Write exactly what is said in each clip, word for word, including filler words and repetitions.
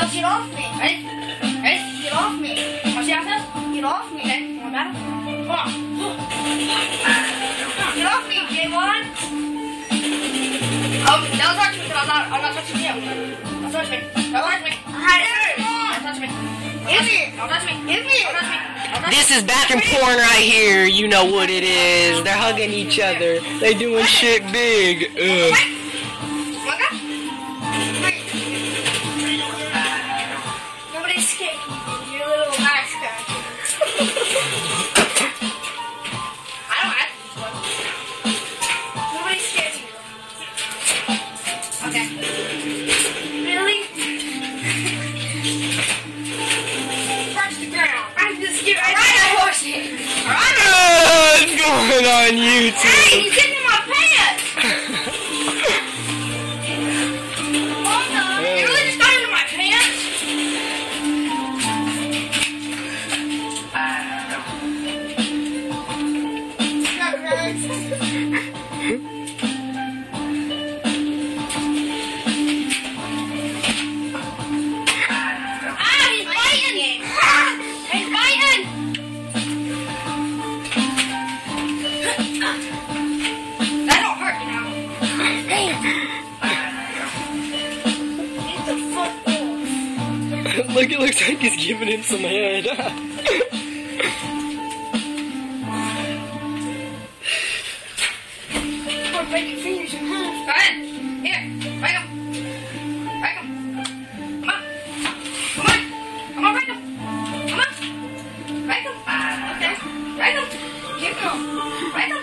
Watch it off me. Ready? Ready? Get off me. Watch it outside. Get off me. Okay, you want battle? Come on. Get off me, J one. Um, don't touch me, because I'm not, I'm not touching you. Don't touch me. Don't touch me. Hide it. Don't touch me. Hit me. Don't touch me. Hit me. Don't touch me. Don't touch me. This is bathroom porn right here. You know what it is. They're hugging each other. They doing shit big. Ugh. Nobody's scared. You're a little nice guy. I don't have to. Nobody's scared of you. Okay. Really? Touch the ground. I'm just scared. I ride a horse. Alright. Uh, it's going on Hey, YouTube. he's getting in my pants. Hold on. You really just got into my pants? Ah, he's biting. He's biting. That don't hurt, you know. Get the fuck off. Look, it looks like he's giving him some head. Or break your fingers in half. Go ahead. Here. Break him. Break him. Come on. Come on. Come on, break him. Come on. Break him. Okay. Break him. Keep going. Break him.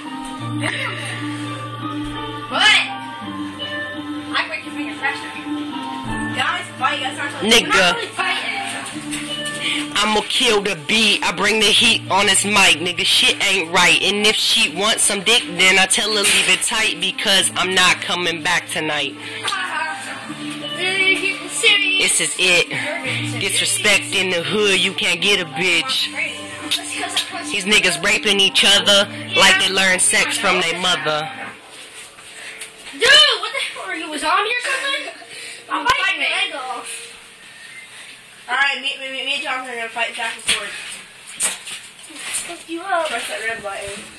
What? I break your fingers faster. Guys, fight. That's not Nigga. We're not really fighting. I'ma kill the beat. I bring the heat on this mic. Nigga, shit ain't right. And if she wants some dick, then I tell her leave it tight because I'm not coming back tonight. Really getting serious. This is it. Disrespect in the hood. You can't get a bitch. These niggas raping each other like they learned sex from their mother. Dude, what the hell? Are you was on here or something? I'm biting your leg off. Alright, me, me, me, me and Jonathan are gonna fight Jack and Sword. Fuck you up. Press that red button.